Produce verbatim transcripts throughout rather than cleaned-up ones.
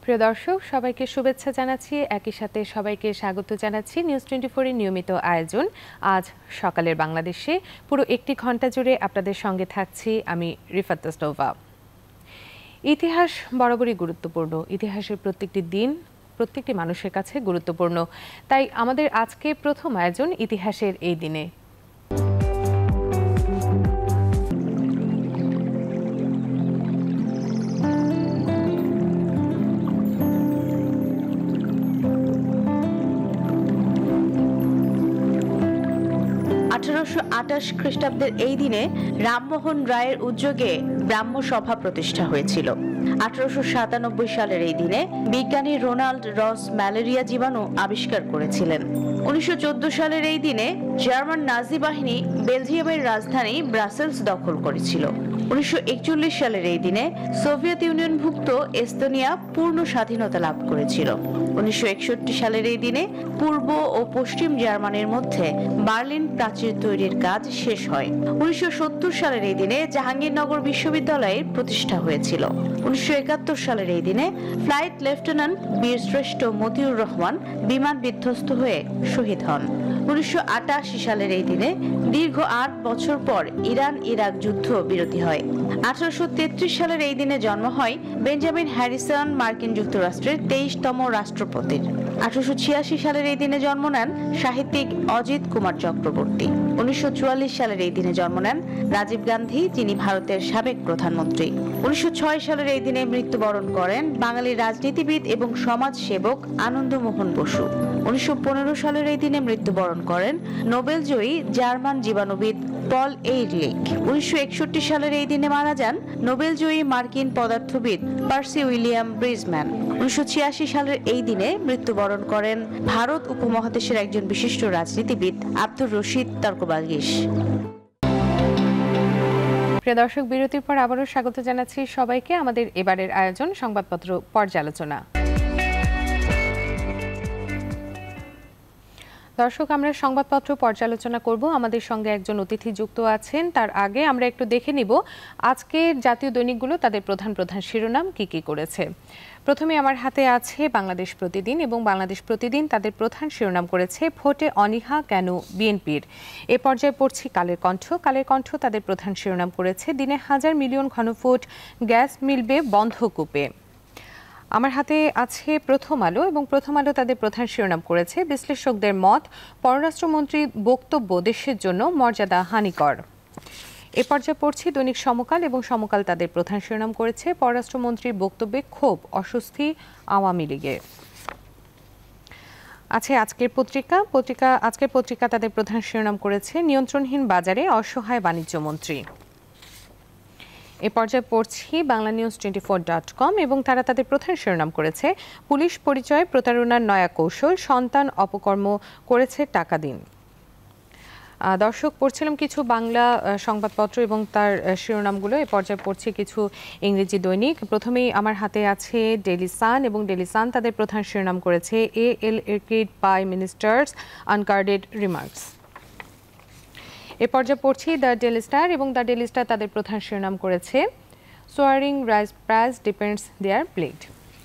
প্রিয় দর্শক সবাইকে শুভেচ্ছা জানাচ্ছি, একই সাথে সবাইকে স্বাগত জানাচ্ছি নিউজ টোয়েন্টি ফোর এর নিয়মিত আয়োজন আজ সকালের বাংলাদেশে। পুরো একটি ঘন্টা জুড়ে আপনাদের সঙ্গে থাকছি আমি রিফাত তাসনোভা। ইতিহাস বরাবরই গুরুত্বপূর্ণ, ইতিহাসের প্রত্যেকটি দিন প্রত্যেকটি মানুষের কাছে গুরুত্বপূর্ণ, তাই আমাদের আজকে প্রথম আয়োজন ইতিহাসের এই দিনে। আঠারোশো আটাশ খ্রিস্টাব্দের এই দিনে রামমোহন রায়ের উদ্যোগে ব্রাহ্ম সভা প্রতিষ্ঠা হয়েছিল। আঠারোশো সাতানব্বই সালের এই দিনে বিজ্ঞানী রোনাল্ড রস ম্যালেরিয়া জীবাণু আবিষ্কার করেছিলেন। উনিশশো চোদ্দ সালের এই দিনে জার্মান নাজি বাহিনী বেলজিয়ামের রাজধানী ব্রাসেলস দখল করেছিল। উনিশশো একচল্লিশ সালের এই দিনে সোভিয়েত ইউনিয়নভুক্ত এস্তোনিয়া পূর্ণ স্বাধীনতা লাভ করেছিল। উনিশশো একষট্টি সালের এই দিনে পূর্ব ও পশ্চিম জার্মানির মধ্যে বার্লিন প্রাচীর তৈরির কাজ শেষ হয়। উনিশশো সত্তর সালের এই দিনে জাহাঙ্গীরনগর বিশ্ববিদ্যালয়ের প্রতিষ্ঠা হয়েছিল। উনিশশো একাত্তর সালের এই দিনে ফ্লাইট লেফটেন্যান্ট বীরশ্রেষ্ঠ মতিউর রহমান বিমান বিধ্বস্ত হয়ে শহীদ হন। উনিশশো আটাশি সালের এই দিনে দীর্ঘ আট বছর পর ইরান ইরাক যুদ্ধ বিরতি হয়। আঠারোশো তেত্রিশ সালের এই দিনে জন্ম হয় বেঞ্জামিন হ্যারিসন, মার্কিন যুক্তরাষ্ট্রের তেইশতম রাষ্ট্রপতির। আঠারোশো ছিয়াশি সালের এই দিনে জন্ম নেন সাহিত্যিক অজিত কুমার চক্রবর্তী। উনিশশো চুয়াল্লিশ সালের এই দিনে জন্ম নেন রাজীব গান্ধী, যিনি ভারতের সাবেক প্রধানমন্ত্রী। উনিশশো ছয় সালের এই দিনে মৃত্যুবরণ করেন বাঙালি রাজনীতিবিদ এবং সমাজ সেবক আনন্দমোহন বসু। উনিশশো পনেরো সালের এই দিনে মৃত্যুবরণ করেন নোবেলজয়ী জার্মান জীবাণুবিদ পল এইরলিখ। উনিশশো একষট্টি সালের এই দিনে মারা যান নোবেলজয়ী মার্কিন পদার্থবিদ পার্সি উইলিয়াম ব্রিজম্যান। উনিশশো ছিয়াশি সালের এই দিনে মৃত্যুবরণ করেন ভারত উপমহাদেশের একজন বিশিষ্ট রাজনীতিবিদ আব্দুর রশিদ তর্কবাগিস। প্রিয় দর্শক, বিরতির পর আবারও স্বাগত জানাচ্ছি সবাইকে আমাদের এবারের আয়োজন সংবাদপত্র পর্যালোচনা। দর্শক, আমরা সংবাদপত্র পর্যালোচনা করব। আমাদের সঙ্গে একজন অতিথি যুক্ত আছেন। তার আগে আমরা একটু দেখে নিব আজকের জাতীয় দৈনিকগুলো তাদের প্রধান প্রধান শিরোনাম কি কি করেছে। প্রথমে আমার হাতে আছে বাংলাদেশ প্রতিদিন, এবং বাংলাদেশ প্রতিদিন তাদের প্রধান শিরোনাম করেছে ভোটে অনীহা কেন বিএনপির। এ পর্যায়ে পড়ছি কালের কণ্ঠ। কালের কণ্ঠ তাদের প্রধান শিরোনাম করেছে দিনে হাজার মিলিয়ন ঘনফুট গ্যাস মিলবে বন্ধকূপে। আমার হাতে আছে প্রথম আলো, এবং প্রথম আলো তাদের প্রধান শিরোনাম করেছে বিশ্লেষকদের মত পররাষ্ট্রমন্ত্রীর বক্তব্য দেশের জন্য মর্যাদা হানিকর। এ পর্যায়ে পড়ছি দৈনিক সমকাল, এবং সমকাল তাদের প্রধান শিরোনাম করেছে পররাষ্ট্রমন্ত্রীর বক্তব্যে ক্ষোভ অস্বস্তি আওয়ামী লীগের। আছে আজকের পত্রিকা পত্রিকা আজকের পত্রিকা তাদের প্রধান শিরোনাম করেছে নিয়ন্ত্রণহীন বাজারে অসহায় বাণিজ্য মন্ত্রী। এ পর্যায়ে পড়ছি Bangla news twenty four dot com, এবং তারা তাদের প্রধান শিরোনাম করেছে পুলিশ পরিচয় প্রতারণার নয়া কৌশল, সন্তান অপকর্ম করেছে টাকা দিন। দর্শক, পড়ছিলাম কিছু বাংলা সংবাদপত্র এবং তার শিরোনামগুলো। এ পর্যায়ে পড়ছি কিছু ইংরেজি দৈনিক। প্রথমেই আমার হাতে আছে ডেইলি সান, এবং ডেইলি সান তাদের প্রধান শিরোনাম করেছে A L irked by ministers unguarded remarks. এ পর্যায়ে পড়ছি দ্য ডেইলি স্টার, এবং দ্য ডেইলি স্টার তাদের প্রধান শিরোনাম করেছে soaring rice price depends their plate.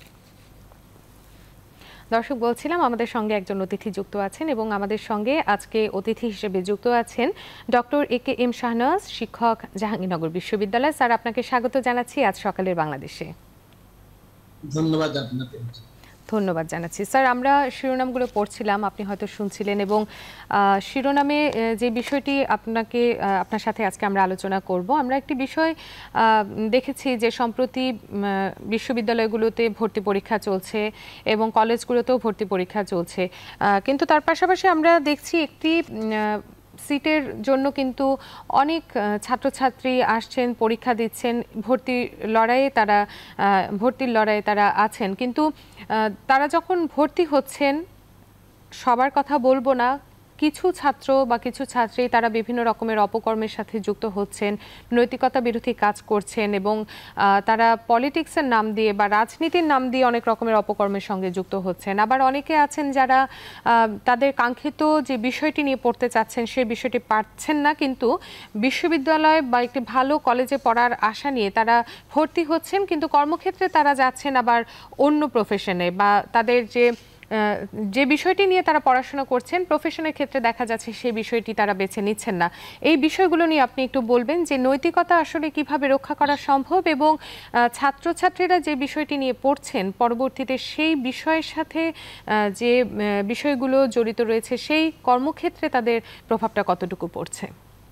দর্শক, বলছিলাম আমাদের সঙ্গে একজন অতিথি যুক্ত আছেন, এবং আমাদের সঙ্গে আজকে অতিথি হিসেবে যুক্ত আছেন doctor A K M Shahnawaz, শিক্ষক, জাহাঙ্গীরনগর বিশ্ববিদ্যালয়। স্যার, আপনাকে স্বাগত জানাচ্ছি আজ সকালের বাংলাদেশে। ধন্যবাদ আপনাকে। ধন্যবাদ জানাচ্ছি। স্যার, আমরা শিরোনামগুলো পড়ছিলাম, আপনি হয়তো শুনছিলেন, এবং শিরোনামে যে বিষয়টি আপনাকে আপনার সাথে আজকে আমরা আলোচনা করব, আমরা একটি বিষয় দেখেছি যে সম্প্রতি বিশ্ববিদ্যালয়গুলোতে ভর্তি পরীক্ষা চলছে এবং কলেজগুলোতেও ভর্তি পরীক্ষা চলছে, কিন্তু তার পাশাপাশি আমরা দেখছি একটি সিটের জন্য কিন্তু অনেক ছাত্রছাত্রী আসছেন, পরীক্ষা দিচ্ছেন, ভর্তি লড়াইয়ে তারা ভর্তির লড়াইয়ে তারা আছেন, কিন্তু তারা যখন ভর্তি হচ্ছেন, সবার কথা বলবো না, কিছু ছাত্র বা কিছু ছাত্রী তারা বিভিন্ন রকমের অপকর্মের সাথে যুক্ত হচ্ছেন, নৈতিকতা বিরোধী কাজ করছেন এবং তারা পলিটিক্সের নাম দিয়ে বা রাজনীতির নাম দিয়ে অনেক রকমের অপকর্মের সঙ্গে যুক্ত হচ্ছেন। আবার অনেকে আছেন যারা তাদের কাঙ্ক্ষিত যে বিষয়টি নিয়ে পড়তে চাচ্ছেন সেই বিষয়টি পাচ্ছেন না, কিন্তু বিশ্ববিদ্যালয় বা একটি ভালো কলেজে পড়ার আশা নিয়ে তারা ভর্তি হচ্ছেন, কিন্তু কর্মক্ষেত্রে তারা যাচ্ছেন আবার অন্য প্রফেশনে বা তাদের যে যে বিষয়টি নিয়ে তারা পড়াশোনা করছেন প্রফেশনের ক্ষেত্রে দেখা যাচ্ছে সেই বিষয়টি তারা বেছে নিচ্ছেন না। এই বিষয়গুলো নিয়ে আপনি একটু বলবেন যে নৈতিকতা আসলে কিভাবে রক্ষা করা সম্ভব এবং ছাত্রছাত্রীরা যে বিষয়টি নিয়ে পড়ছেন পরবর্তীতে সেই বিষয়ের সাথে যে বিষয়গুলো জড়িত রয়েছে সেই কর্মক্ষেত্রে তাদের প্রভাবটা কতটুকু পড়ছে।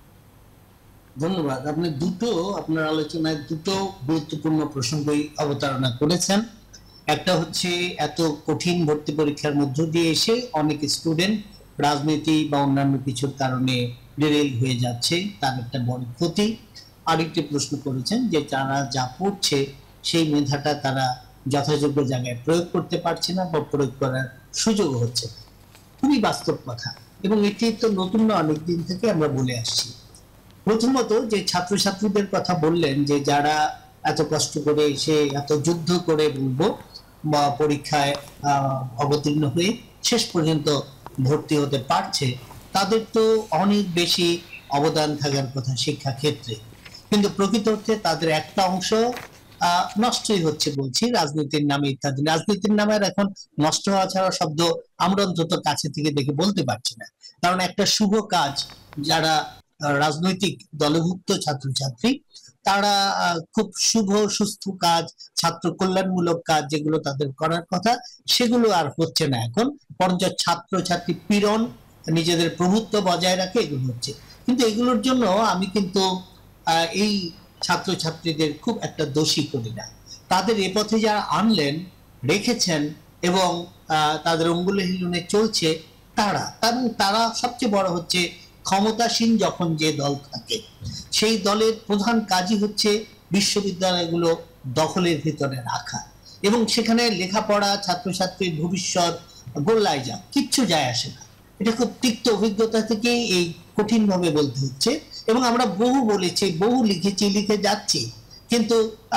ধন্যবাদ। আপনি দুটো আপনার আলোচনায় দুটো গুরুত্বপূর্ণ প্রসঙ্গই অবতারণা করেছেন। একটা হচ্ছে এত কঠিন ভর্তি পরীক্ষার মধ্য দিয়ে এসে অনেক স্টুডেন্ট রাজনীতি বা অন্যান্য কিছুর কারণে ডিরেল হয়ে যাচ্ছে, তার একটা বড় ক্ষতি। আরেকটি প্রশ্ন করেছেন যে যারা যা পড়ছে সেই মেধাটা তারা যথাযোগ্য জায়গায় প্রয়োগ করতে পারছে না বা প্রয়োগ করার সুযোগ হচ্ছে না। খুবই বাস্তব কথা, এবং এটি তো নতুন না, অনেকদিন থেকে আমরা বলে আসছি। প্রথমত যে ছাত্রছাত্রীদের কথা বললেন যে যারা এত কষ্ট করে এসে এত যুদ্ধ করে বলবো বা পরীক্ষায় অবতীর্ণ হয়ে শেষ পর্যন্ত ভর্তি হতে পারছে, তাদের তো অনেক বেশি অবদান থাকার কথা শিক্ষা ক্ষেত্রে, কিন্তু প্রকৃত অর্থে তাদের একটা অংশ আহ নষ্টই হচ্ছে বলছি রাজনীতির নামে ইত্যাদি। রাজনীতির নামে এখন নষ্ট হওয়া ছাড়া শব্দ আমরা অন্তত কাছে থেকে দেখে বলতে পারছি না, কারণ একটা শুভ কাজ যারা রাজনৈতিক দলভুক্ত ছাত্রছাত্রী তারা খুব শুভ সুস্থ কাজ, ছাত্র কল্যাণমূলক কাজ যেগুলো তাদের করার কথা সেগুলো আর হচ্ছে না এখন, বরঞ্চ ছাত্রছাত্রী পীড়ন, নিজেদের প্রভুত্ব বজায় রাখে এগুলো হচ্ছে। কিন্তু এগুলোর জন্য আমি কিন্তু এই ছাত্রছাত্রীদের খুব একটা দোষী করি না। তাদের এ পথে যারা আনলেন, রেখেছেন এবং তাদের অঙ্গুলে হিলুনে চলছে তারা, এবং তারা সবচেয়ে বড় হচ্ছে ক্ষমতাসীন যখন যে দল থাকে সেই দলের প্রধান কাজই হচ্ছে বিশ্ববিদ্যালয়গুলো দখলের ভিতরে রাখা, এবং সেখানে লেখাপড়া ছাত্রছাত্রীর ভবিষ্যৎ গোল্লায় যা কিচ্ছু যায় আসে না। এটা খুব তিক্ত অভিজ্ঞতা থেকে এই কঠিন ভাবে বলতে হচ্ছে, এবং আমরা বহু বলেছি, বহু লিখেছি, লিখে যাচ্ছি, কিন্তু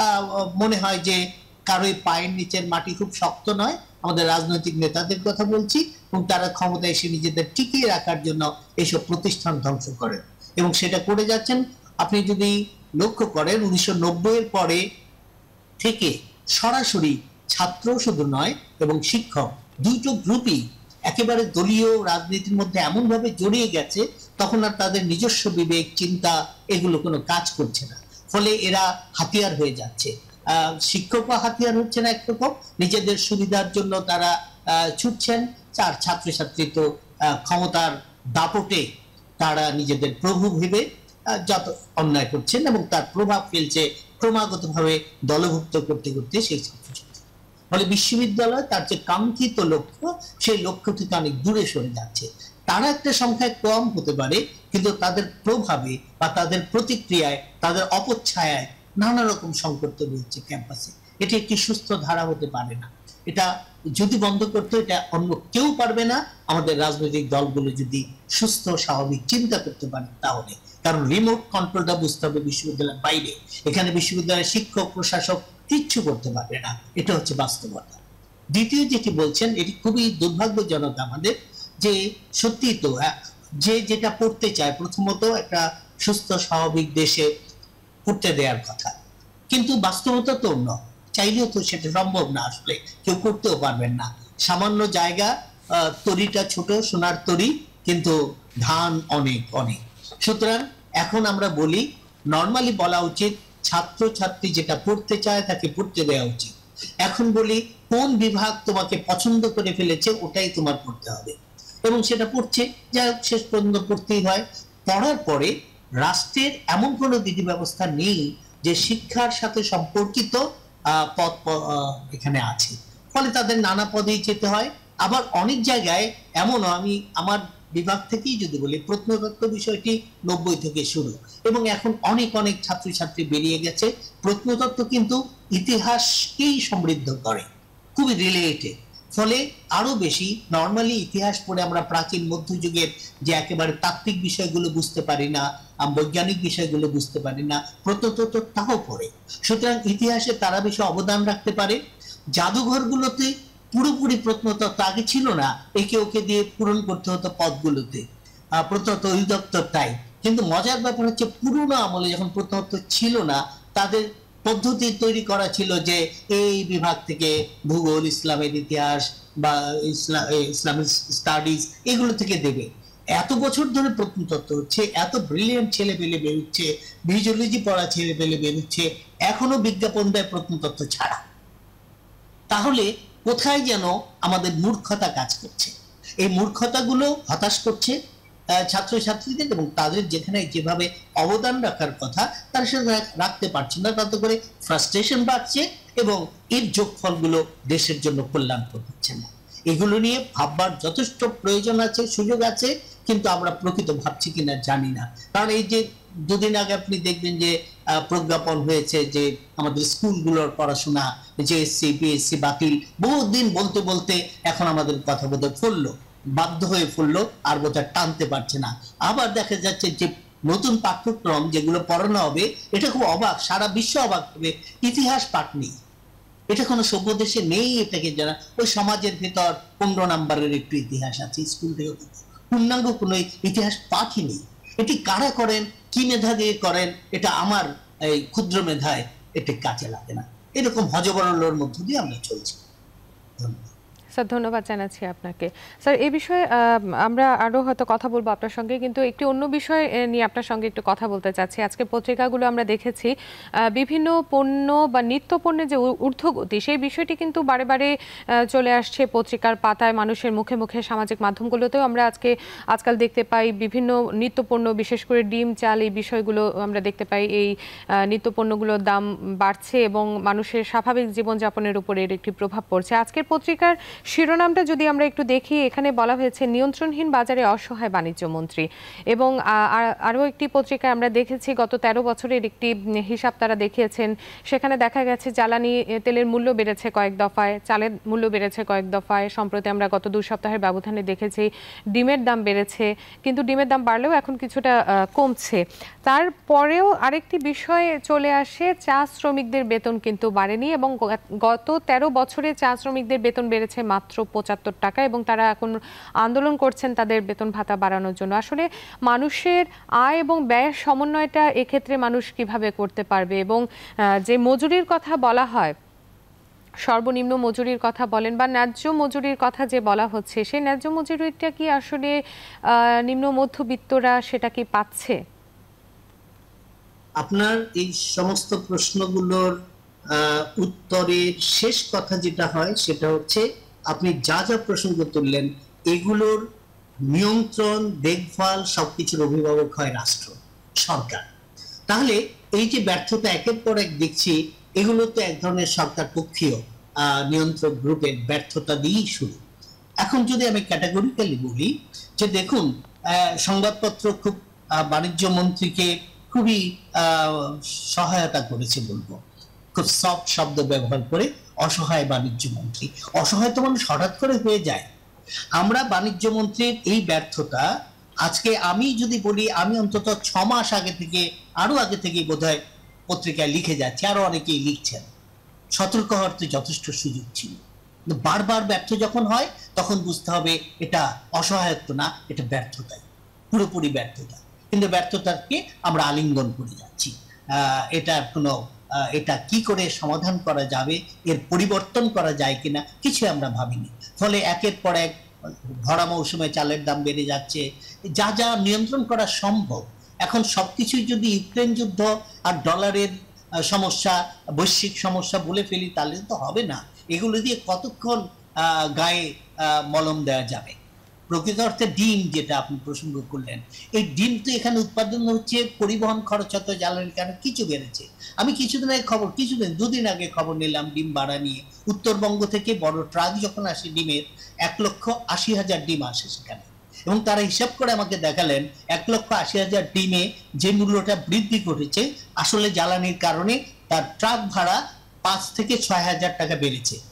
মনে হয় যে কারোই পায়ের নিচের মাটি খুব শক্ত নয়। আমাদের রাজনৈতিক নেতাদের কথা বলছি, এবং তারা ক্ষমতায় এসে নিজেদের টিকিয়ে রাখার জন্য এইসব প্রতিষ্ঠান ধ্বংস করেন এবং সেটা করে যাচ্ছেন। আপনি যদি লক্ষ্য করেন উনিশশো নব্বই এর পরে থেকে সরাসরি ছাত্র শুধু নয় এবং শিক্ষক দুটো গ্রুপই একেবারে দলীয় রাজনীতির মধ্যে এমন ভাবে জড়িয়ে গেছে তখন আর তাদের নিজস্ব বিবেক চিন্তা এগুলো কোনো কাজ করছে না, ফলে এরা হাতিয়ার হয়ে যাচ্ছে। আহ শিক্ষকও হাতিয়ার হচ্ছে না একরকম, নিজেদের সুবিধার জন্য তারা আহ ছুটছেন, চার ছাত্রছাত্রী তো ক্ষমতার দাপটে তারা নিজেদের প্রভু ভেবে যত অন্যায় করছেন এবং তার প্রভাব ফেলছে ক্রমাগত ভাবে দলভুক্ত করতে করতে সেই ছাত্রছাত্রী। ফলে বিশ্ববিদ্যালয় তার যে কাঙ্ক্ষিত লক্ষ্য সেই লক্ষ্য থেকে অনেক দূরে সরে যাচ্ছে। তারা একটা সংখ্যায় কম হতে পারে, কিন্তু তাদের প্রভাবে বা তাদের প্রতিক্রিয়ায়, তাদের অপচ্ছায়ায় নানা রকম সংকট তৈরি হচ্ছে ক্যাম্পাসে। এটি একটি সুস্থ ধারা হতে পারে না। এটা যদি বন্ধ করতে, এটা অন্য কেউ পারবে না, আমাদের রাজনৈতিক দলগুলো যদি সুস্থ স্বাভাবিক চিন্তা করতে পারে তাহলে। কারণ রিমোট কন্ট্রোলটা বুঝতে হবে বিশ্ববিদ্যালয়ের বাইরে, এখানে বিশ্ববিদ্যালয়ের শিক্ষক প্রশাসক কিচ্ছু করতে পারবে না, এটা হচ্ছে বাস্তবতা। দ্বিতীয় যেটি বলছেন এটি খুবই দুর্ভাগ্যজনক আমাদের, যে সত্যি তো যে যেটা পড়তে চায় প্রথমত একটা সুস্থ স্বাভাবিক দেশে পড়তে দেওয়ার কথা, কিন্তু বাস্তবতা তো অন্য, চাইলেও তো সেটা সম্ভব না, আসলে কেউ করতেও পারবেন না। সামান্য জায়গা, তরিটা ছোট সোনার তরি, কিন্তু ধান অনেক অনেক। সুতরাং এখন আমরা বলি, নর্মালি বলা উচিত ছাত্রছাত্রী যেটা পড়তে চায় তাকে পড়তে দেওয়া উচিত। এখন বলি কোন বিভাগ তোমাকে পছন্দ করে ফেলেছে ওটাই তোমার পড়তে হবে, এবং সেটা পড়ছে, যাই হোক শেষ পর্যন্ত পড়তেই হয়। পড়ার পরে রাষ্ট্রের এমন কোনো বিধি ব্যবস্থা নেই যে শিক্ষার সাথে সম্পর্কিত পদ এখানে আছে, ফলে তাদের নানা পদেই যেতে হয়। আবার অনেক জায়গায় এমনও, আমি আমার বিভাগ থেকেই যদি বলি, প্রত্নতত্ত্ব বিষয়টি নব্বই থেকে শুরু, এবং এখন অনেক অনেক ছাত্রছাত্রী বেরিয়ে গেছে। প্রত্নতত্ত্ব কিন্তু ইতিহাসকেই সমৃদ্ধ করে, খুবই রিলেটেড, ফলে আরো বেশি নর্মালি ইতিহাস পড়ে আমরা প্রাচীন মধ্যযুগের যে একেবারে তাত্ত্বিক বিষয়গুলো বুঝতে পারি না, বৈজ্ঞানিক বিষয়গুলো বুঝতে পারি না, প্রত্নতত্ত্ব তাও পড়ে। সুতরাং ইতিহাসে তারা বেশি অবদান রাখতে পারে। জাদুঘরগুলোতে পুরোপুরি প্রত্নতত্ত্ব আগে ছিল না, একে ওকে দিয়ে পূরণ করতে হতো পদগুলোতে, প্রত্নতত্ত্ব অধিদপ্তর তাই। কিন্তু মজার ব্যাপার হচ্ছে পুরোনো আমলে যখন প্রত্নতত্ত্ব ছিল না, তাদের পদ্ধতি তৈরি করা ছিল যে এই বিভাগ থেকে ভূগোল, ইসলামের ইতিহাস বা ইসলামিক স্টাডিজ এগুলো থেকে দেবে। এত বছর ধরে প্রত্নতত্ত্ব হচ্ছে, এত ব্রিলিয়েন্ট ছেলে পেলে বেরোচ্ছে, ভিজুওলজি পড়া ছেলে পেলে বেরোচ্ছে, এখনো বিজ্ঞাপন দেয় প্রত্নতত্ত্ব ছাড়া। তাহলে কোথায় যেন আমাদের মূর্খতা কাজ করছে। এই মূর্খতাগুলো হতাশ করছে ছাত্রছাত্রীদের, এবং তাদের যেখানে যেভাবে অবদান রাখার কথা তারা সেটা রাখতে পারছে না, তাতে করে ফ্রাস্ট্রেশন বাড়ছে এবং এর যোগফলগুলো দেশের জন্য কল্যাণকর হচ্ছে না। এগুলো নিয়ে ভাববার যথেষ্ট প্রয়োজন আছে, সুযোগ আছে, কিন্তু আমরা প্রকৃত ভাবছি কিনা জানি না। কারণ এই যে দুদিন আগে আপনি দেখবেন যে প্রজ্ঞাপন হয়েছে যে আমাদের স্কুলগুলোর পড়াশোনা জেএসসি পিএসসি বাতিল, বহুদিন বলতে বলতে এখন আমাদের কথা বোধহয় ফুললো, বাধ্য হয়ে ফুললো, আর বোধহয় টানতে পারছে না। আবার দেখা যাচ্ছে যে নতুন পাঠ্যক্রম যেগুলো পড়ানো হবে, এটা খুব অবাক, সারা বিশ্ব অবাক হবে, ইতিহাস পাঠ নেই। এটা কোনো সভ্য দেশে নেই। এটাকে যারা ওই সমাজের ভেতর পনেরো নাম্বারের একটু ইতিহাস আছে, স্কুল থেকে পূর্ণাঙ্গ কোনো ইতিহাস পাঠই নেই। এটি কারা করেন, কি মেধা দিয়ে করেন, এটা আমার এই ক্ষুদ্র মেধায় এটা কাজে লাগে না। এরকম হজবরলোর মধ্য দিয়ে আমরা চলছি। ধন্যবাদ স্যার, ধন্যবাদ জানাচ্ছি আপনাকে। স্যার, এই বিষয়ে আমরা আরও হয়তো কথা বলবো আপনার সঙ্গে, কিন্তু একটি অন্য বিষয় নিয়ে আপনার সঙ্গে একটু কথা বলতে চাচ্ছি। আজকে পত্রিকাগুলো আমরা দেখেছি বিভিন্ন পণ্য বা নিত্য পণ্যের যে ঊর্ধ্বগতি, সেই বিষয়টি কিন্তু বারে বারে চলে আসছে পত্রিকার পাতায়, মানুষের মুখে মুখে, সামাজিক মাধ্যমগুলোতেও আমরা আজকে আজকাল দেখতে পাই বিভিন্ন নিত্য পণ্য, বিশেষ করে ডিম, চাল, এই বিষয়গুলো আমরা দেখতে পাই। এই নিত্য পণ্যগুলোর দাম বাড়ছে এবং মানুষের স্বাভাবিক জীবনযাপনের উপরে এর একটি প্রভাব পড়ছে। আজকের পত্রিকার শিরোনামটা যদি আমরা একটু দেখি, এখানে বলা হয়েছে নিয়ন্ত্রণহীন বাজারে অসহায় বাণিজ্য মন্ত্রী। এবং আরও একটি পত্রিকায় আমরা দেখেছি গত তেরো বছরের একটি হিসাব তারা দেখিয়েছেন, সেখানে দেখা গেছে জ্বালানি তেলের মূল্য বেড়েছে কয়েক দফায়, চালের মূল্য বেড়েছে কয়েক দফায়, সম্প্রতি আমরা গত দুই সপ্তাহের ব্যবধানে দেখেছি ডিমের দাম বেড়েছে, কিন্তু ডিমের দাম বাড়লেও এখন কিছুটা কমছে। তারপরেও আরেকটি বিষয় চলে আসে, চা শ্রমিকদের বেতন কিন্তু বাড়েনি এবং গত তেরো বছরে চা শ্রমিকদের বেতন বেড়েছে মাত্র পঁচাত্তর টাকা, এবং তারা এখন আন্দোলন করছেন তাদের বেতন ভাতা বাড়ানোর জন্য। আসলে মানুষের আয় এবং ব্যয়ের সমন্বয়টা এক্ষেত্রে মানুষ কিভাবে করতে পারবে? এবং যে মজুরির কথা বলা হয়, সর্বনিম্ন মজুরির কথা বলেন বা ন্যায্য মজুরির কথা যে বলা হচ্ছে, সেই ন্যায্য মজুরিটা কি আসলে নিম্ন মধ্যবিত্তরা সেটা কি পাচ্ছে? আপনার এই সমস্ত প্রশ্নগুলোর উত্তরের শেষ কথা যেটা হয় সেটা হচ্ছে, আপনি যা যা প্রসঙ্গ তুললেন এগুলোর নিয়ন্ত্রণ, দেখভাল, সবকিছুর অভিভাবক হয় রাষ্ট্র, সরকার। তাহলে এই যে ব্যর্থতা একের পর এক দেখছি, এগুলো তো এক ধরনের সরকার পক্ষীয় নিয়ন্ত্রক গ্রুপের ব্যর্থতা দিয়েই শুরু। এখন যদি আমি ক্যাটাগরিক্যালি বলি যে দেখুন, সংবাদপত্র খুব বাণিজ্য মন্ত্রীকে খুবই সহায়তা করেছে, বলবো খুব সফট শব্দ ব্যবহার করে, অসহায় বাণিজ্য মন্ত্রী। অসহায় তো মানুষ হঠাৎ করে হয়ে যায়। আমরা বাণিজ্য মন্ত্রীর এই ব্যর্থতা, আজকে আমি যদি বলি, আমি অন্তত ছ মাস আগে থেকে, আরো আগে থেকে বোধহয় পত্রিকায় লিখে যাচ্ছি, আরো অনেকেই লিখছেন। সতর্ক হওয়ার তো যথেষ্ট সুযোগ ছিল। বারবার ব্যর্থ যখন হয় তখন বুঝতে হবে এটা অসহায়ত্ব না, এটা ব্যর্থতাই, পুরোপুরি ব্যর্থতা। কিন্তু ব্যর্থতাকে আমরা আলিঙ্গন করে যাচ্ছি। আহ এটার কোনো এটা কি করে সমাধান করা যাবে, এর পরিবর্তন করা যায় কিনা, কিছু আমরা ভাবিনি। ফলে একের পর এক ভরা মৌসুমে চালের দাম বেড়ে যাচ্ছে, যা যা নিয়ন্ত্রণ করা সম্ভব। এখন সবকিছুই যদি ইউক্রেন যুদ্ধ আর ডলারের সমস্যা, বৈশ্বিক সমস্যা বলে ফেলি, তাহলে তো হবে না। এগুলো দিয়ে কতক্ষণ গায়ে মলম দেওয়া যাবে? প্রকৃত অর্থে ডিম, যেটা আপনি প্রসঙ্গ করলেন, এই ডিম তো এখানে উৎপাদন হচ্ছে, পরিবহন খরচ হতো, জ্বালানির কারণে কিছু বেড়েছে। আমি কিছুদিন আগে খবর, কিছুদিন দুদিন আগে খবর নিলাম ডিম বাড়া নিয়ে। উত্তরবঙ্গ থেকে বড় ট্রাক যখন আসে ডিমের, এক লক্ষ আশি হাজার ডিম আসে সেখানে, এবং তারা হিসাব করে আমাকে দেখালেন এক লক্ষ আশি হাজার ডিমে যে মূল্যটা বৃদ্ধি ঘটেছে, আসলে জ্বালানির কারণে তার ট্রাক ভাড়া পাঁচ থেকে ছয় হাজার টাকা বেড়েছে।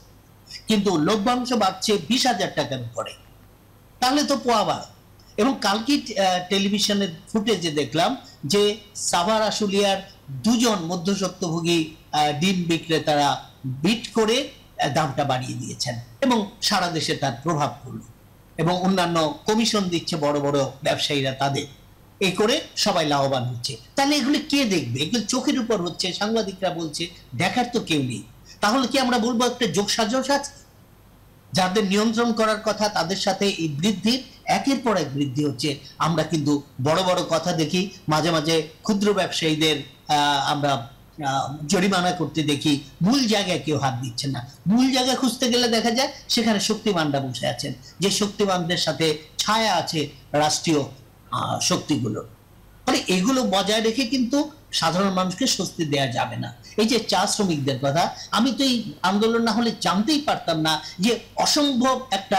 কিন্তু লভ্যাংশ বাড়ছে বিশ হাজার টাকার উপরে, তাহলে তো পোয়াবা। এবং কালকে টেলিভিশনের ফুটেজে দেখলাম যে সাভার আশুলিয়ার দুজন মধ্যস্বত্বভোগী ডিম বিক্রেতারা বিট করে দামটা বাড়িয়ে দিয়েছেন এবং সারা দেশে তার প্রভাব পড়লো এবং অন্যান্য কমিশন দিচ্ছে বড় বড় ব্যবসায়ীরা তাদের, এই করে সবাই লাভবান হচ্ছে। তাহলে এগুলো কে দেখবে? এগুলো চোখের উপর হচ্ছে, সাংবাদিকরা বলছে, দেখার তো কেউ নেই। তাহলে কি আমরা বলবো একটা যোগসাজশ আছে? যাদের নিয়ন্ত্রণ করার কথা তাদের সাথে এই বৃদ্ধির একের পর এক বৃদ্ধি হচ্ছে। আমরা কিন্তু বড় বড় কথা দেখি, মাঝে মাঝে ক্ষুদ্র ব্যবসায়ীদের আমরা জরিমানা করতে দেখি, মূল জায়গায় কেউ হাত দিচ্ছে না। মূল জায়গা খুঁজতে গেলে দেখা যায় সেখানে শক্তিমানরা বসে আছেন, যে শক্তিমানদের সাথে ছায়া আছে রাষ্ট্রীয় শক্তিগুলো। মানে এগুলো বজায় রেখে কিন্তু সাধারণ মানুষকে স্বস্তি দেওয়া যাবে না। এই যে চা শ্রমিকদের কথা, আমি তো এই আন্দোলন না হলে জানতেই পারতাম না যে অসম্ভব একটা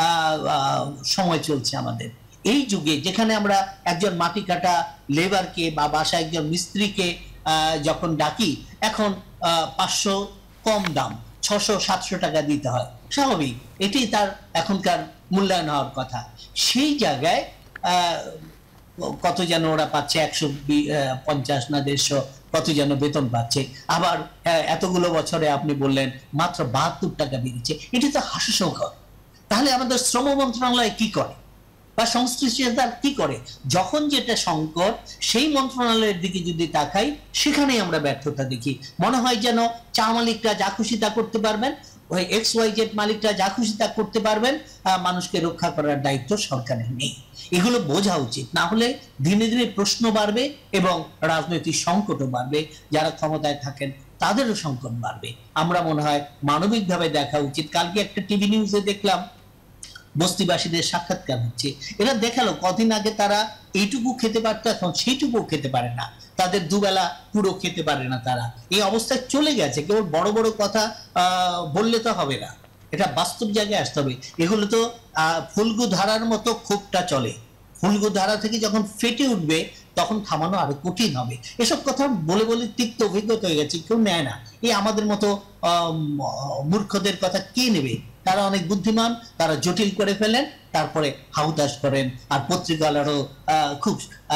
সময় চলছে আমাদের এই যুগে, যেখানে আমরা একজন মাটি কাটা লেবারকে বা বাসায় একজন মিস্ত্রিকে যখন ডাকি এখন পাঁচশো কম দাম ছশো সাতশো টাকা দিতে হয়, স্বাভাবিক, এটি তার এখনকার মূল্যায়ন হওয়ার কথা। সেই জায়গায় আহ কত যেন ওরা পাচ্ছে একশো পঞ্চাশ না দেড়শো কত যেন বেতন পাচ্ছে, আবার এতগুলো বছরে আপনি বললেন মাত্র বাহাত্তর টাকা বেড়েছে। এটি তো হাস্যকর। তাহলে আমাদের শ্রম মন্ত্রণালয় কি করে বা সংশ্লিষ্টতা কি করে? যখন যেটা সংকট সেই মন্ত্রণালয়ের দিকে যদি তাকাই সেখানেই আমরা ব্যর্থতা দেখি। মনে হয় যেন চা মালিকরা যা খুশি তা করতে পারবেন, ওই এক্স ওয়াই জেড মালিকরা যা খুশি তা করতে পারবেন, মানুষকে রক্ষা করার দায়িত্ব সরকারের নেই। এগুলো বোঝা উচিত, না হলে দিনে দিনে প্রশ্ন বাড়বে এবং রাজনৈতিক সংকটও বাড়বে। যারা ক্ষমতায় থাকেন তাদেরও সংকট বাড়বে। আমরা মনে হয় মানবিকভাবে দেখা উচিত। কালকে একটা টিভি নিউজে দেখলাম বস্তিবাসীদের সাক্ষাৎকার হচ্ছে, এরা দেখালো কদিন আগে তারা এইটুকু খেতে পারতো, এখন সেইটুকু খেতে পারে না, তাদের দুবেলা পুরো খেতে পারে না তারা। এই অবস্থায় চলে গেছে। কেবল বড় বড় কথা আহ বললে তো হবে না, এটা বাস্তব জায়গায় আসতে হবে। এগুলো তো আহ ফুলগু ধারার মতো ক্ষোভটা চলে, ফুলগু ধারা থেকে যখন ফেটে উঠবে তখন থামানো আরো কঠিন হবে। এসব কথা বলে বলে তিক্ত অভিজ্ঞতা হয়ে গেছে, কেউ নেয় না। এই আমাদের মতো আহ মূর্খদের কথা কে নেবে? তারা অনেক বুদ্ধিমান, তারা জটিল করে ফেলেন, তারপরে হাউতাশ করেন, আর পত্রিকালারও খুব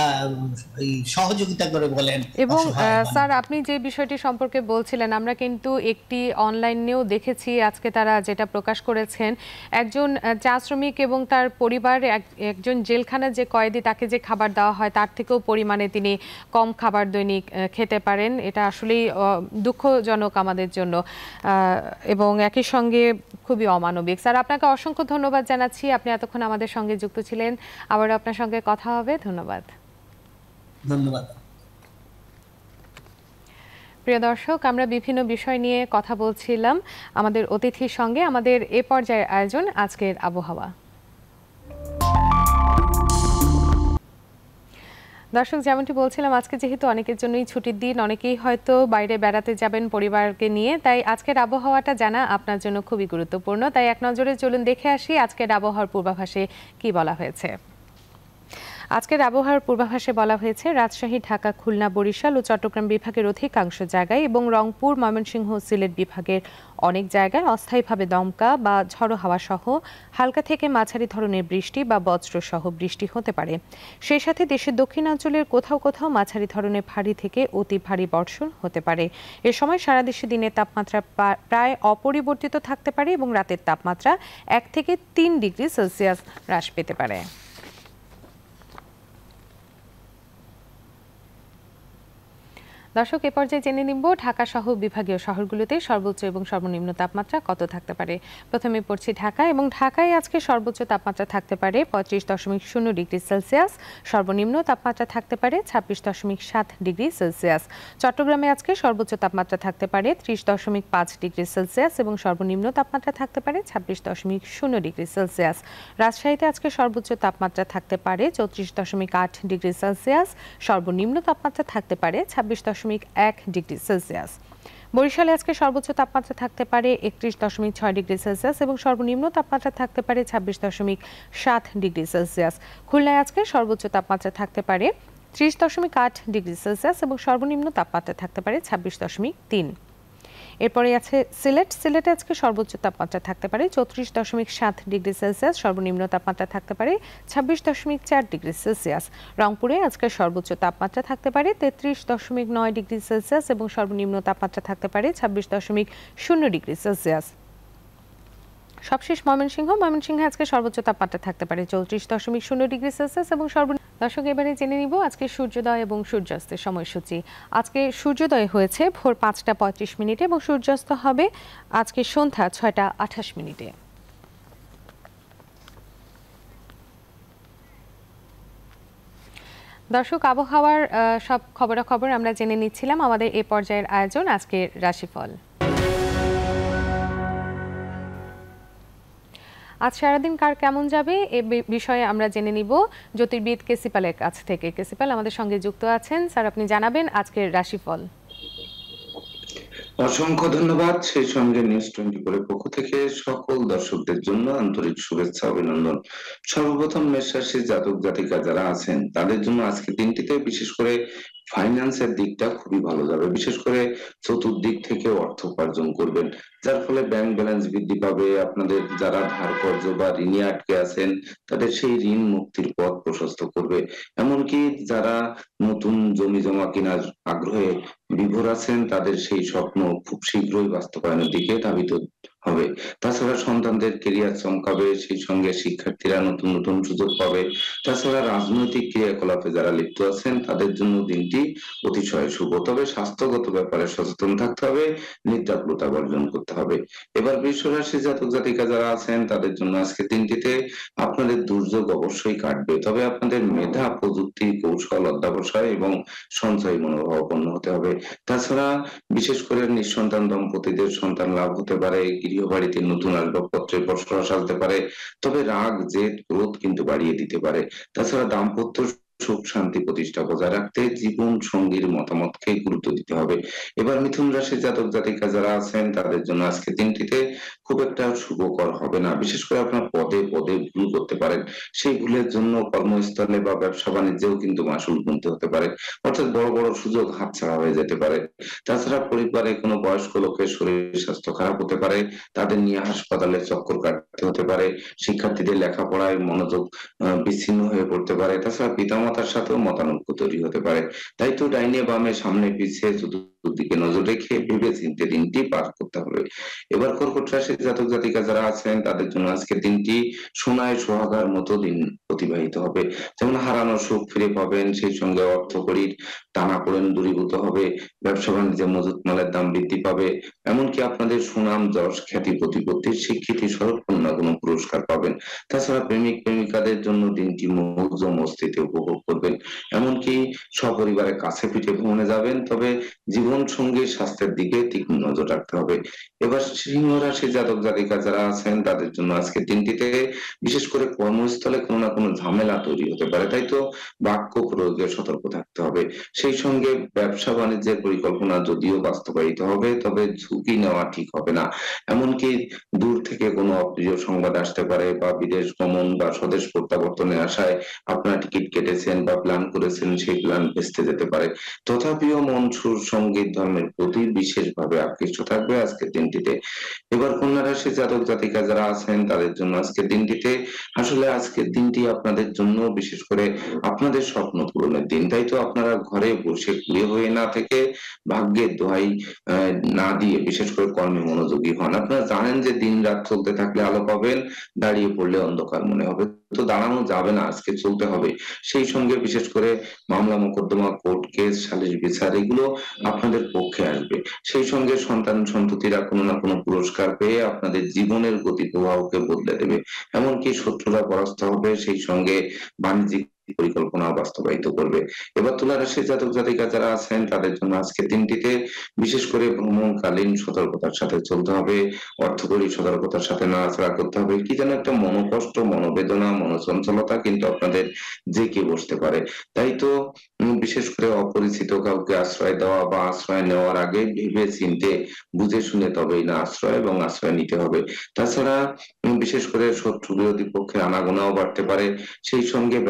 সহযোগিতা করে বলেন। এবং স্যার আপনি যে বিষয়টি সম্পর্কে বলছিলেন, আমরা কিন্তু একটি অনলাইনেও দেখেছি আজকে তারা যেটা প্রকাশ করেছেন, একজন চা শ্রমিক এবং তার পরিবার, একজন জেলখানার যে কয়েদি তাকে যে খাবার দেওয়া হয় তার থেকেও পরিমাণে তিনি কম খাবার দৈনিক খেতে পারেন। এটা আসলেই দুঃখজনক আমাদের জন্য এবং একই সঙ্গে খুবই অমানবিক। স্যার আপনাকে অসংখ্য ধন্যবাদ জানাচ্ছি, আপনি এতক্ষণ আমাদের সঙ্গে যুক্ত ছিলেন। আবারও আপনার সঙ্গে কথা হবে। ধন্যবাদ। ধন্যবাদ। প্রিয় দর্শক, আমরা বিভিন্ন বিষয় নিয়ে কথা বলছিলাম আমাদের অতিথির সঙ্গে। আমাদের এ পর্যায়ের আয়োজন আজকের আবহাওয়া। দর্শক, যেমনটি বলছিলাম, আজকে যেহেতু অনেকের জন্যই ছুটির দিন, অনেকেই হয়তো বাইরে বেড়াতে যাবেন পরিবারকে নিয়ে, তাই আজকের আবহাওয়াটা জানা আপনার জন্য খুবই গুরুত্বপূর্ণ। তাই এক নজরে চলুন দেখে আসি আজকের আবহাওয়ার পূর্বাভাসে কি বলা হয়েছে। আজকের আবহাওয়ার পূর্বাভাসে বলা হয়েছে রাজশাহী, ঢাকা, খুলনা, বরিশাল ও চট্টগ্রাম বিভাগের অধিকাংশ জায়গায় এবং রংপুর, ময়মনসিংহ, সিলেট বিভাগের অনেক জায়গায় অস্থায়ীভাবে দমকা বা ঝড়ো হাওয়া সহ হালকা থেকে মাঝারি ধরনের বৃষ্টি বা বজ্র সহ বৃষ্টি হতে পারে। সেই সাথে দেশের দক্ষিণাঞ্চলের কোথাও কোথাও মাঝারি ধরনের ভারী থেকে অতি ভারী বর্ষণ হতে পারে। এ সময় সারা দেশে দিনের তাপমাত্রা প্রায় অপরিবর্তিত থাকতে পারে এবং রাতের তাপমাত্রা এক থেকে তিন ডিগ্রি সেলসিয়াস হ্রাস পেতে পারে। দর্শক, এ পর্যায়ে জেনে নিব ঢাকা সহ বিভাগীয় শহরগুলোতে সর্বোচ্চ এবং সর্বনিম্ন তাপমাত্রা কত থাকতে পারে। প্রথমে পড়ছি ঢাকা, এবং ঢাকায় আজকে সর্বোচ্চ তাপমাত্রা থাকতে পারে পঁয়ত্রিশ দশমিক শূন্য ডিগ্রি সেলসিয়াস, সর্বনিম্ন তাপমাত্রা থাকতে পারে ছাব্বিশ দশমিক সাত ডিগ্রি সেলসিয়াস। চট্টগ্রামে আজকে সর্বোচ্চ তাপমাত্রা থাকতে পারে ত্রিশ দশমিক পাঁচ ডিগ্রি সেলসিয়াস এবং সর্বনিম্ন তাপমাত্রা থাকতে পারে ছাব্বিশ দশমিক শূন্য ডিগ্রি সেলসিয়াস। রাজশাহীতে আজকে সর্বোচ্চ তাপমাত্রা থাকতে পারে চৌত্রিশ দশমিক আট ডিগ্রি সেলসিয়াস, সর্বনিম্ন তাপমাত্রা থাকতে পারে ছাব্বিশ দশমিক এক ডিগ্রি সেলসিয়াস। বরিশালে আজকে সর্বোচ্চ তাপমাত্রা থাকতে পারে একত্রিশ দশমিক ছয় ডিগ্রি সেলসিয়াস এবং সর্বনিম্ন তাপমাত্রা থাকতে পারে ছাব্বিশ দশমিক সাত ডিগ্রি সেলসিয়াস। খুলনায় আজকে সর্বোচ্চ তাপমাত্রা থাকতে পারে ত্রিশ দশমিক আট ডিগ্রি সেলসিয়াস এবং সর্বনিম্ন তাপমাত্রা থাকতে পারে ছাব্বিশ দশমিক তিন। এরপরে আছে সিলেট। সিলেটে আজকে সর্বোচ্চ তাপমাত্রা থাকতে পারে চৌত্রিশ দশমিক সাত ডিগ্রি সেলসিয়াস, সর্বনিম্ন তাপমাত্রা থাকতে পারে ছাব্বিশ দশমিক চার ডিগ্রি সেলসিয়াস। রংপুরে আজকে সর্বোচ্চ তাপমাত্রা থাকতে পারে তেত্রিশ দশমিক নয় ডিগ্রি সেলসিয়াস এবং সর্বনিম্ন তাপমাত্রা থাকতে পারে ছাব্বিশ দশমিক শূন্য ডিগ্রি সেলসিয়াস। সবশেষ ময়মনসিংহ। ময়মনসিংহে আজকে সর্বোচ্চ তাপমাত্রা থাকতে পারে চৌত্রিশ দশমিক শূন্য ডিগ্রি সেলসিয়াস এবং সর্বনিম্ন। দর্শক, এবারে জেনে নিব আজকে সূর্যোদয় এবং সূর্যাস্তের সময়সূচি। আজকে সূর্যোদয় হয়েছে ভোর পাঁচটা পঁয়ত্রিশ মিনিটে এবং সূর্যাস্ত হবে আজকে সন্ধ্যা ছয়টা আঠাশ মিনিটে। দর্শক, আবহাওয়ার সব খবরাখবর আমরা জেনে নিচ্ছিলাম। আমাদের এ পর্যায়ের আয়োজন আজকের রাশিফল। আজ সারাদিন কার কেমন যাবে এ বিষয়ে আমরা জেনে নিব জ্যোতির্বিদ কেসিপালের কাছ থেকে। কেসিপাল আমাদের সঙ্গে যুক্ত আছেন। স্যার, আপনি জানাবেন আজকের রাশিফল। অসংখ্য ধন্যবাদ। সেই সঙ্গে নিউজ টোয়েন্টি ফোর এর পক্ষ থেকে সকল দর্শকদের জন্য আন্তরিক শুভেচ্ছা অভিনন্দন। সর্বপ্রথম মেষ রাশির জাতক জাতিকা যারা আছেন তাদের জন্য আজকে দিনটিতে বিশেষ করে ফাইন্যান্সের দিকটা খুবই ভালো যাবে। বিশেষ করে চতুর্দিক থেকে অর্থ উপার্জন করবেন, যার ফলে ব্যাংক ব্যালেন্স বৃদ্ধি পাবে। আপনাদের যারা ধার কর্জ বা ঋণে আটকে আছেন তাদের সেই ঋণ মুক্তির পথ প্রশস্ত করবে। এমনকি যারা নতুন জমি জমা কেনার আগ্রহে বিভোর আছেন তাদের সেই স্বপ্ন খুব শীঘ্রই বাস্তবায়নের দিকে ধাবিত হবে। তাছাড়া সন্তানদের কেরিয়ার চমকাবে, সেই সঙ্গে শিক্ষার্থীরা নতুন নতুন সুযোগ পাবে। তাছাড়া রাজনৈতিক ক্রিয়াকলাপে যারা লিপ্ত আছেন তাদের জন্য দিনটি অতিশয় শুভ। তবে স্বাস্থ্যগত ব্যাপারে সচেতন থাকতে হবে, নিদ্রাপ্রতা বর্জন করতে হবে। এবার বৃষ রাশি জাতক জাতিকা যারা আছেন তাদের জন্য আজকে দিনটিতে আপনাদের দুর্যোগ অবশ্যই কাটবে, তবে আপনাদের মেধা, প্রযুক্তি, কৌশল, অধ্যাবসায় এবং সঞ্চয় মনোভাবাপন্ন হতে হবে। তাছাড়া বিশেষ করে নিঃসন্তান দম্পতিদের সন্তান লাভ হতে পারে, গৃহবাড়িতে নতুন আসবাবপত্রের পসরা সাজতে পারে, তবে রাগ, জেদ, ক্রোধ কিন্তু বাড়িয়ে দিতে পারে। তাছাড়া দাম্পত্য সুখ শান্তি প্রতিষ্ঠা বজায় রাখতে জীবন সঙ্গীর মতামতকে গুরুত্ব দিতে হবে। এবার মিথুন রাশির জাতক জাতিকা যারা আছেন তাদের জন্য আজকে দিনটিতে খুব একটা শুভকর হবে না। বিশেষ করে আপনার পদে পদে ভুল করতে পারেন, সেই ভুলের জন্য কর্মস্থলে বা ব্যবসা বাণিজ্যেও কিন্তু মাসুল গুনতে হতে পারে, অর্থাৎ বড় বড় সুযোগ হাতছাড়া হয়ে যেতে পারে। তাছাড়া পরিবারে কোনো বয়স্ক লোকের শরীর স্বাস্থ্য খারাপ হতে পারে, তাদের নিয়ে হাসপাতালে চক্কর কাটতে হতে পারে। শিক্ষার্থীদের লেখাপড়ায় মনোযোগ বিচ্ছিন্ন হয়ে পড়তে পারে। তাছাড়া পিতামাতার সাথেও মতানৈক্য তৈরি হতে পারে। তাই তো ডাইনে বামে সামনে পিছিয়ে চতুর্দিকে নজর রেখে ভেবে চিন্তে দিনটি পার করতে হবে। এবার কর্কট রাশির জাতক জাতিকা যারা আছেন তাদের জন্য আজকে দিনটি সোনায় সোহাগার মতো দিন অতিবাহিত হবে। যেমন হারানো সুখ ফিরে পাবেন, সেই সঙ্গে অর্থকড়ির টানাপোড়েন দূরীভূত হবে, ব্যবসা বাণিজ্যে মজুত মালের দাম বৃদ্ধি পাবে। এমনকি আপনাদের সুনাম, যশ, খ্যাতি, প্রতিপত্তির স্বীকৃতি স্বরূপ কোনো কোনো পুরস্কার পাবেন। তাছাড়া প্রেমিক প্রেমিকাদের জন্য দিনটি মৌজ মস্তিতে উপভোগ করবেন। এমনকি সপরিবারে কাছে পিঠে ভ্রমণে যাবেন, তবে জীবন সঙ্গীর স্বাস্থ্যের দিকে তীক্ষ্ণ নজর রাখতে হবে। এবার সিংহ রাশির জাতক জাতিকা যারা আছেন তাদের জন্য আজকে দিনটিতে বিশেষ করে কর্মস্থলে কোনো না কোনো ঝামেলা তৈরি হতে পারে, তাই তো বাক্য প্রয়োগে সতর্ক থাকতে হবে। সেই সঙ্গে ব্যবসা বাণিজ্যের পরিকল্পনা যদিও বাস্তবায়িত হবে, তবে ঝুঁকি নেওয়া ঠিক হবে না। এমনকি দূর থেকে কোনো অপ্রিয় সংবাদ আসতে পারে, বা বিদেশ গমন বা স্বদেশ প্রত্যাবর্তনের আশায় আপনার টিকিট কেটেছেন বা প্ল্যান করেছেন, সেই প্ল্যান ভেস্তে যেতে পারে। তথাপিও মন সুর সঙ্গীত ধর্মের প্রতি বিশেষভাবে আকৃষ্ট থাকবে আজকের দিনটিতে। এবার কন্যা রাশির জাতক জাতিকা যারা আছেন তাদের জন্য আজকের দিনটিতে আসলে আজকের দিনটি আপনাদের জন্য বিশেষ করে আপনাদের স্বপ্ন পূরণের দিন। তাই তো আপনারা ঘরে বসে কুড়ে হয়ে না থেকে ভাগ্যের দোহাই না দিয়ে বিশেষ করে কর্মে মনোযোগী হন। আপনারা জানেন যে দিন রাত চলতে থাকলে আলো পাবেন, দাঁড়িয়ে পড়লে অন্ধকার মনে হবে, তো দাঁড়ানো যাবে না, আজকে চলতে হবে। সেই সঙ্গে বিশেষ করে মামলা মোকদ্দমা, কোর্ট কেস, সালিশ বিচার এগুলো আপনাদের পক্ষে আসবে। সেই সঙ্গে সন্তান সন্ততিরা কোনো না কোনো পুরস্কার পেয়ে আপনাদের জীবনের গতি প্রবাহকে বদলে দেবে। এমনকি শত্রুরা পরাস্ত হবে, সেই সঙ্গে বাণিজ্যিক পরিকল্পনা বাস্তবায়িত করবে। এবার তুলা রাশির জাতক জাতিকা যারা আছেন তাদের জন্য আজকে দিনটিতে বিশেষ করে ভ্রমণকালীন সতর্কতার সাথে চলতে হবে, অর্থকরী সতর্কতার সাথে নাড়াচাড়া করতে হবে। কি যেন একটা মনোকষ্ট, মনোবেদনা, মনোচঞ্চলতা কিন্তু আপনাদের জেঁকে বসতে পারে। তাই তো বিশেষ করে অপরিচিত কাউকে আশ্রয় দেওয়া বা আশ্রয় নেওয়ার আগে ভেবে চিনতে বুঝে শুনে তবেই না আশ্রয় এবং আশ্রয় নিতে হবে। তাছাড়া বিশেষ করে শত্রু বিরোধী পক্ষের আনাগোনাও বাড়তে পারে, সেই সঙ্গে ব্যবসা বাণিজ্য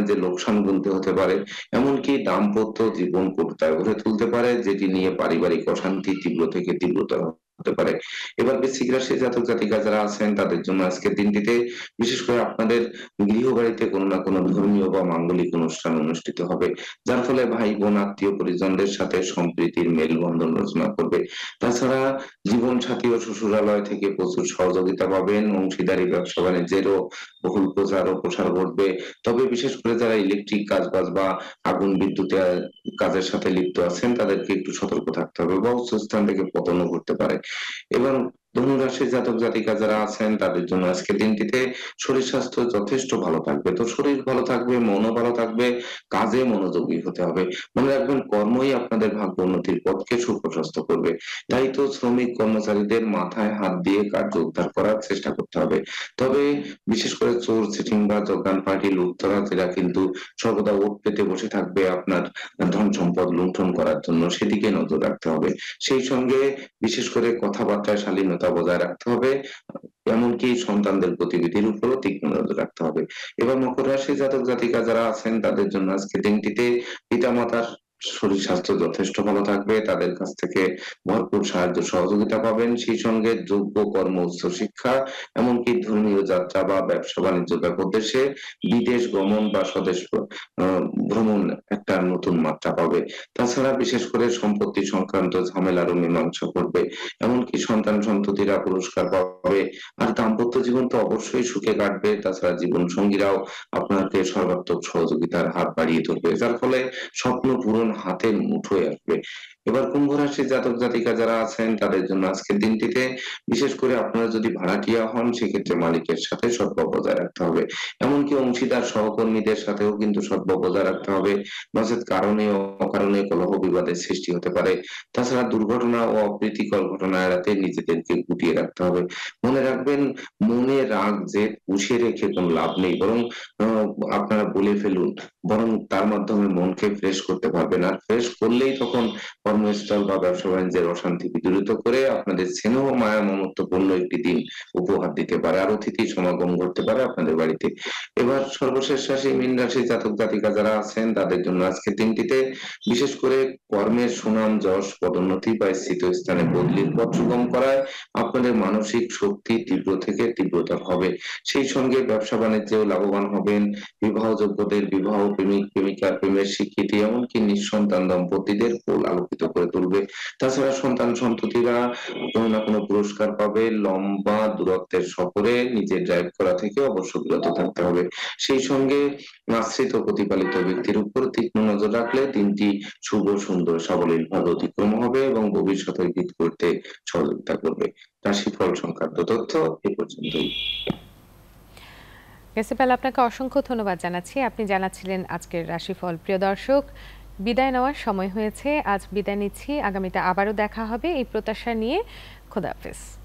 বাণিজ্যে লোকসান গুনতে হতে পারে, এমনকি দাম্পত্য জীবন কটুতায় গড়ে তুলতে পারে, যেটি নিয়ে পারিবারিক অশান্তি তীব্র থেকে তীব্রতর হতে পারে। এবার বৃশ্চিক রাশির জাতক জাতিকা যারা আছেন তাদের জন্য আজকের দিনটিতে বিশেষ করে আপনাদের গৃহবাড়িতে কোনো না কোনো ধর্মীয় বা মাঙ্গলিক অনুষ্ঠান অনুষ্ঠিত হবে, যার ফলে ভাই বোন আত্মীয় পরিজনদের সাথে সম্প্রীতির মেলবন্ধন রচনা করবে। তাছাড়া জীবন সাথী ও শ্বশুরালয় থেকে প্রচুর সহযোগিতা পাবেন, অংশীদারি ব্যবসা বাণিজ্যেরও বহুল প্রচার ও প্রসার ঘটবে। তবে বিশেষ করে যারা ইলেকট্রিক কাজবাজ বা আগুন বিদ্যুতের কাজের সাথে লিপ্ত আছেন তাদেরকে একটু সতর্ক থাকতে হবে বা উচ্চ স্থান থেকে পতনও করতে পারে। এবং ধনুরাশির জাতক জাতিকা যারা আছেন তাদের জন্য আজকে দিনটিতে শরীর স্বাস্থ্য যথেষ্ট ভালো থাকবে। তো শরীর ভালো থাকবে, মনও ভালো থাকবে, কাজে মনোযোগী হতে হবে। মনে রাখবেন কর্মই আপনাদের ভাগ্য উন্নতির পথকে সুপ্রশস্ত করবে। তাই তো শ্রমিক কর্মচারীদের মাথায় হাত দিয়ে কার্য উদ্ধার করার চেষ্টা করতে হবে। তবে বিশেষ করে চোর চিটিং বা জগান পার্টি লুটতরাজেরা কিন্তু সর্বদা ওত পেতে বসে থাকবে আপনার ধন সম্পদ লুণ্ঠন করার জন্য, সেদিকে নজর রাখতে হবে। সেই সঙ্গে বিশেষ করে কথাবার্তায় শালীনতা বজায় রাখতে হবে, এমনকি সন্তানদের গতিবিধির উপরও তীক্ষ্ণ নজর রাখতে হবে। এবার মকর রাশির জাতক জাতিকা যারা আছেন তাদের জন্য আজকে দিনটিতে পিতামাতার শরীর স্বাস্থ্য যথেষ্ট ভালো থাকবে, তাদের কাছ থেকে ভরপুর সাহায্য সহযোগিতা পাবেন। সেই সঙ্গে যোগ্য কর্ম, উচ্চ শিক্ষা, এমনকি ধর্মীয় যাত্রা বা ব্যবসা বাণিজ্য উদ্দেশ্যে বিদেশ গমন বা স্বদেশ আহ, ভ্রমণ একটা নতুন মাত্রা পাবে। তাছাড়া বিশেষ করে সম্পত্তি সংক্রান্ত ঝামেলারও মীমাংসা করবে, এমনকি সন্তান সন্ততিরা পুরস্কার পাবে। আর দাম্পত্য জীবন তো অবশ্যই সুখে কাটবে। তাছাড়া জীবন সঙ্গীরাও আপনাকে সর্বাত্মক সহযোগিতার হাত বাড়িয়ে ধরবে, যার ফলে স্বপ্ন পূরণ হাতের মুঠোয় আসবে। এবার কুম্ভ রাশির জাতক জাতিকা যারা আছেন তাদের জন্য আজকের দিনটিতে বিশেষ করে আপনারা যদি ভাড়াটিয়া হন সেক্ষেত্রে মালিকের সাথে সদ্ভাব বজায় রাখতে হবে, এমনকি অংশীদার সহকর্মীদের সাথেও কিন্তু সদ্ভাব বজায় রাখতে হবে, নচেত কারণে অকারণে কলহ বিবাদের সৃষ্টি হতে পারে। তাছাড়া দুর্ঘটনা ও অপ্রীতিকর ঘটনা এড়াতে নিজেদেরকে গুটিয়ে রাখতে হবে। মনে রাখবেন মনে রাগ যে পুষে রেখে কোনো লাভ নেই, বরং আহ, আপনারা বলে ফেলুন, বরং তার মাধ্যমে মনকে ফ্রেশ করতে পারবেন। আর ফ্রেশ করলেই তখন কর্মস্থল বা ব্যবসা বাণিজ্যের অশান্তি বিদূরিত করে আপনাদের স্নেহ মায়া মমত্বপূর্ণ একটি দিন উপহার দিতে পারে, আর অতিথি সমাগম করতে পারে আপনাদের বাড়িতে। এবার সর্বশেষ রাশি মীন রাশি জাতক জাতিকা যারা আছেন তাদের জন্য আজকের দিনটিতে বিশেষ করে কর্মের সুনাম যশ পদোন্নতি বা স্থিত স্থানে বদলির পথ সুগম করায় আপনাদের মানসিক শক্তি তীব্র থেকে তীব্রতর হবে। সেই সঙ্গে ব্যবসা বাণিজ্যেও লাভবান হবেন। বিবাহযোগ্যদের বিবাহ, প্রেমিক প্রেমিকার প্রেমের স্বীকৃতি, এমনকি নিঃসন্তান দম্পতিদের ফুল আলোকিত করে তুলবে। তাছাড়া সন্তান সন্ততিরা কোনো না কোনো পুরস্কার পাবে। লম্বা দূরত্বের সফরে নিজের ড্রাইভ করা থেকে অবশ্য বিরত থাকতে হবে। সেই সঙ্গে আশ্রিত প্রতিপালিত ব্যক্তির উপর তীক্ষ্ণ নজর রাখলে দিনটি শুভ সুন্দর সাবলীল ভাবে অতিক্রম হবে এবং ভবিষ্যতে হিত করতে সহযোগিতা করবে। রাশিফল সংক্রান্ত তথ্য এ পর্যন্তই। গেসিপাল, আপনাকে অসংখ্য ধন্যবাদ জানাচ্ছি, আপনি জানাচ্ছিলেন আজকের রাশিফল। প্রিয় দর্শক, বিদায় নেওয়ার সময় হয়েছে, আজ বিদায় নিচ্ছি। আগামীতে আবারও দেখা হবে এই প্রত্যাশা নিয়ে। খোদা হাফেজ।